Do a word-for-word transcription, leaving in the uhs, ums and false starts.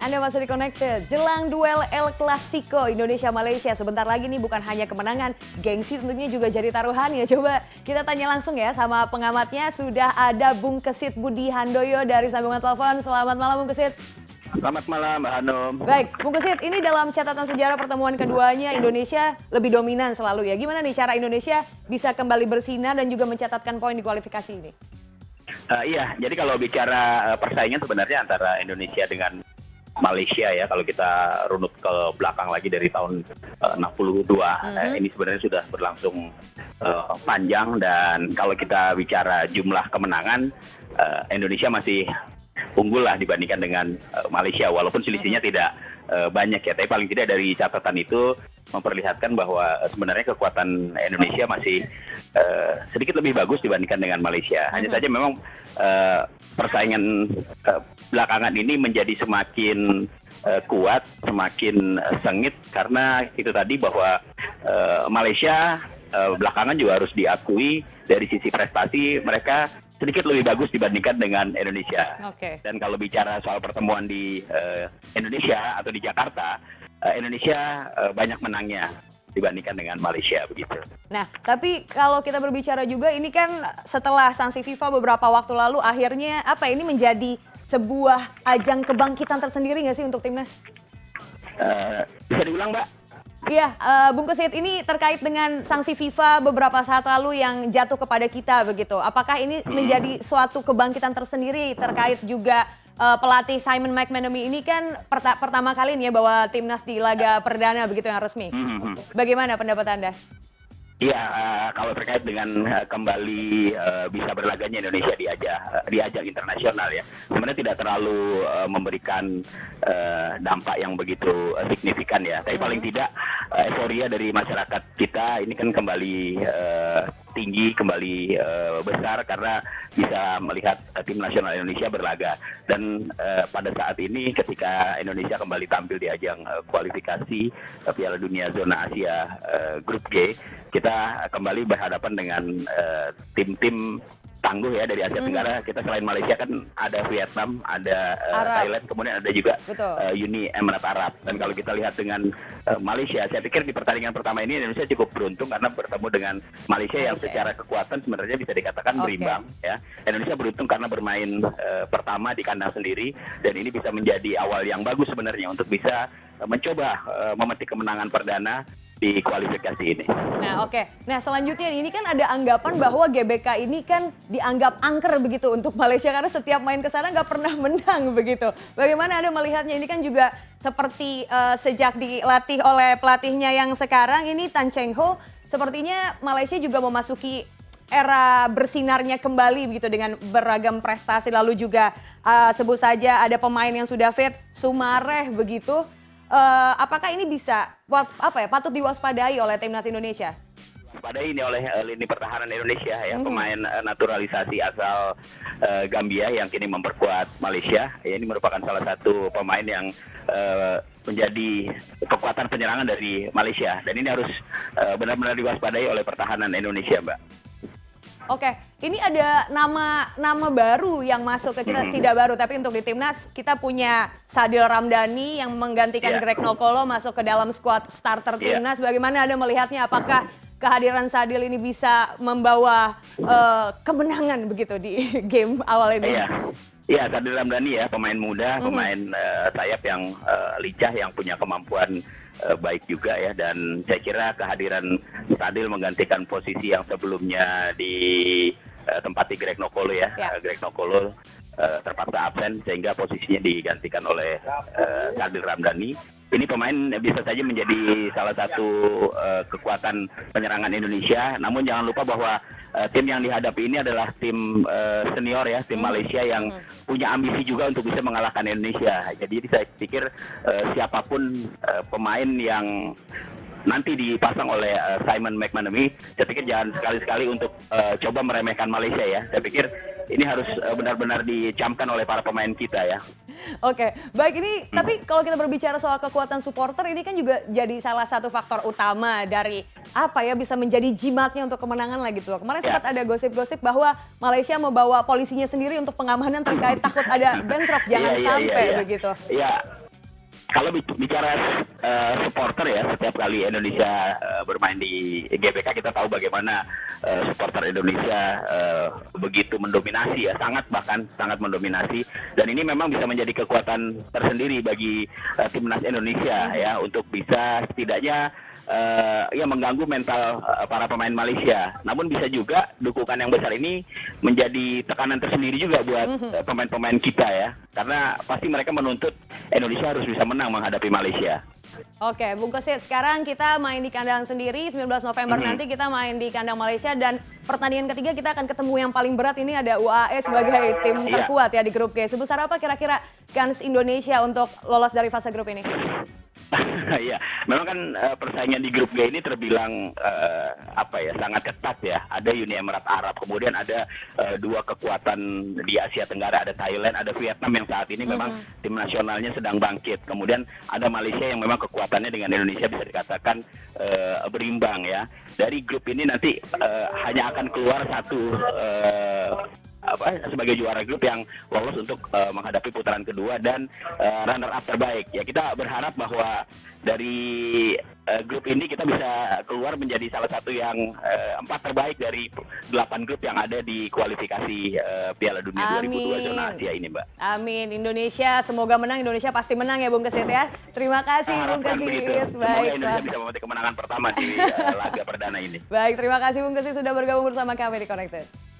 Anda masih di Connected. Jelang duel El Clasico Indonesia-Malaysia. Sebentar lagi nih bukan hanya kemenangan, gengsi tentunya juga jadi taruhan ya. Coba kita tanya langsung ya sama pengamatnya. Sudah ada Bung Kesit Budi Handoyo dari sambungan telepon. Selamat malam Bung Kesit. Selamat malam Mbak Hanum. Baik, Bung Kesit, ini dalam catatan sejarah pertemuan keduanya Indonesia lebih dominan selalu ya. Gimana nih cara Indonesia bisa kembali bersinar dan juga mencatatkan poin di kualifikasi ini? Uh, iya, jadi kalau bicara uh, persaingan sebenarnya antara Indonesia dengan Malaysia ya, kalau kita runut ke belakang lagi dari tahun uh, enam puluh dua, mm-hmm. uh, ini sebenarnya sudah berlangsung uh, panjang, dan kalau kita bicara jumlah kemenangan, uh, Indonesia masih unggul lah dibandingkan dengan uh, Malaysia, walaupun selisihnya mm-hmm. tidak uh, banyak ya, tapi paling tidak dari catatan itu memperlihatkan bahwa uh, sebenarnya kekuatan Indonesia masih uh, sedikit lebih bagus dibandingkan dengan Malaysia. Hanya mm-hmm. saja memang uh, persaingan uh, belakangan ini menjadi semakin uh, kuat, semakin uh, sengit karena itu tadi bahwa uh, Malaysia uh, belakangan juga harus diakui dari sisi prestasi mereka sedikit lebih bagus dibandingkan dengan Indonesia. Okay. Dan kalau bicara soal pertemuan di uh, Indonesia atau di Jakarta, uh, Indonesia uh, banyak menangnya dibandingkan dengan Malaysia begitu. Nah, tapi kalau kita berbicara juga ini kan setelah sanksi FIFA beberapa waktu lalu akhirnya apa ini menjadi sebuah ajang kebangkitan tersendiri nggak sih untuk timnas? Uh, bisa diulang, Mbak? Iya, uh, Bung Kesit, ini terkait dengan sanksi FIFA beberapa saat lalu yang jatuh kepada kita begitu. Apakah ini hmm. menjadi suatu kebangkitan tersendiri terkait juga uh, pelatih Simon McManamy ini kan perta pertama kali nih ya bawa timnas di laga perdana begitu yang resmi. Hmm. Bagaimana pendapat Anda? Iya, uh, kalau terkait dengan uh, kembali uh, bisa berlaganya Indonesia di ajang uh, di ajang internasional ya, sebenarnya tidak terlalu uh, memberikan uh, dampak yang begitu uh, signifikan ya. Tapi hmm. paling tidak uh, euforia dari masyarakat kita ini kan kembali uh, tinggi, kembali uh, besar karena bisa melihat uh, tim nasional Indonesia berlaga. Dan uh, pada saat ini ketika Indonesia kembali tampil di ajang uh, kualifikasi uh, Piala Dunia Zona Asia uh, Grup G, kita kembali berhadapan dengan tim-tim uh, tangguh ya dari Asia Tenggara. Mm-hmm. Kita selain Malaysia kan ada Vietnam, ada uh, Thailand, kemudian ada juga uh, Uni Emirat Arab. Dan kalau kita lihat dengan uh, Malaysia, saya pikir di pertandingan pertama ini Indonesia cukup beruntung karena bertemu dengan Malaysia yang okay. secara kekuatan sebenarnya bisa dikatakan okay. berimbang ya. Indonesia beruntung karena bermain uh, pertama di kandang sendiri, dan ini bisa menjadi awal yang bagus sebenarnya untuk bisa uh, mencoba uh, memetik kemenangan perdana di kualifikasi ini. Nah oke, okay. nah selanjutnya ini kan ada anggapan bahwa G B K ini kan dianggap angker begitu untuk Malaysia karena setiap main ke sana nggak pernah menang begitu. Bagaimana Anda melihatnya? Ini kan juga seperti uh, sejak dilatih oleh pelatihnya yang sekarang ini Tan Cheng Ho, sepertinya Malaysia juga memasuki era bersinarnya kembali begitu dengan beragam prestasi, lalu juga uh, sebut saja ada pemain yang sudah fit, Sumareh begitu. Uh, apakah ini bisa apa ya patut diwaspadai oleh timnas Indonesia? Waspadai ini oleh uh, lini pertahanan Indonesia ya, mm-hmm. pemain uh, naturalisasi asal uh, Gambia yang kini memperkuat Malaysia. Ya, ini merupakan salah satu pemain yang uh, menjadi kekuatan penyerangan dari Malaysia, dan ini harus uh, benar-benar diwaspadai oleh pertahanan Indonesia, Mbak. Oke, ini ada nama nama baru yang masuk ke kita, hmm. tidak baru, tapi untuk di timnas kita punya Sadil Ramdhani yang menggantikan yeah. Greg Nokolo masuk ke dalam skuad starter timnas. Yeah. Bagaimana Anda melihatnya? Apakah kehadiran Sadil ini bisa membawa uh, kemenangan begitu di game awal ini? Iya, yeah. Sadil Ramdhani ya, pemain muda, mm-hmm. pemain uh, sayap yang uh, lincah, yang punya kemampuan uh, baik juga ya, dan saya kira kehadiran Sadil menggantikan posisi yang sebelumnya di uh, tempati Greg Nokolo ya, yeah. uh, Greg Nokolo uh, terpaksa absen sehingga posisinya digantikan oleh uh, Sadil Ramdhani. Ini pemain bisa saja menjadi salah satu uh, kekuatan penyerangan Indonesia. Namun jangan lupa bahwa uh, tim yang dihadapi ini adalah tim uh, senior ya, tim mm-hmm. Malaysia yang mm-hmm. punya ambisi juga untuk bisa mengalahkan Indonesia. Jadi saya pikir uh, siapapun uh, pemain yang nanti dipasang oleh uh, Simon McManamy, saya pikir jangan sekali-sekali untuk uh, coba meremehkan Malaysia ya. Saya pikir ini harus uh, benar-benar dicamkan oleh para pemain kita ya. Oke, baik ini, hmm. tapi kalau kita berbicara soal kekuatan supporter, ini kan juga jadi salah satu faktor utama dari apa ya bisa menjadi jimatnya untuk kemenangan lah gitu. Kemarin sempat ya. ada gosip-gosip bahwa Malaysia membawa polisinya sendiri untuk pengamanan terkait takut ada bentrok, jangan ya, ya, sampai ya, ya. begitu. Iya. kalau bicara uh, supporter ya, setiap kali Indonesia uh, bermain di G B K kita tahu bagaimana uh, supporter Indonesia uh, begitu mendominasi ya, sangat bahkan sangat mendominasi, dan ini memang bisa menjadi kekuatan tersendiri bagi uh, timnas Indonesia ya, untuk bisa setidaknya Uh, ya mengganggu mental uh, para pemain Malaysia. Namun bisa juga dukungan yang besar ini menjadi tekanan tersendiri juga buat uh, pemain-pemain kita ya, karena pasti mereka menuntut Indonesia harus bisa menang menghadapi Malaysia. Oke, Bung Kesit, sekarang kita main di kandang sendiri, sembilan belas November mm-hmm. nanti kita main di kandang Malaysia, dan pertandingan ketiga kita akan ketemu yang paling berat, ini ada U A E sebagai tim terkuat ya di grup G. Sebesar apa kira-kira kans Indonesia untuk lolos dari fase grup ini? Iya, memang kan uh, persaingan di grup G ini terbilang uh, apa ya, sangat ketat ya. Ada Uni Emirat Arab, kemudian ada uh, dua kekuatan di Asia Tenggara, ada Thailand, ada Vietnam yang saat ini mm-hmm. memang tim nasionalnya sedang bangkit. Kemudian ada Malaysia yang memang kekuatannya dengan Indonesia bisa dikatakan uh, berimbang ya. Dari grup ini nanti uh, hanya akan keluar satu uh, apa sebagai juara grup yang lolos untuk uh, menghadapi putaran kedua dan uh, runner up terbaik. Ya, kita berharap bahwa dari uh, grup ini kita bisa keluar menjadi salah satu yang uh, empat terbaik dari delapan grup yang ada di kualifikasi uh, Piala Dunia Amin. dua ribu dua zona Asia ini, Mbak. Amin. Indonesia semoga menang, Indonesia pasti menang ya Bung Kesit ya. Terima kasih nah, Bung Kesit. Baik. Semoga Indonesia Bang. bisa memetik kemenangan pertama di uh, laga perdana ini. Baik, terima kasih Bung Kesit sudah bergabung bersama kami di Connected.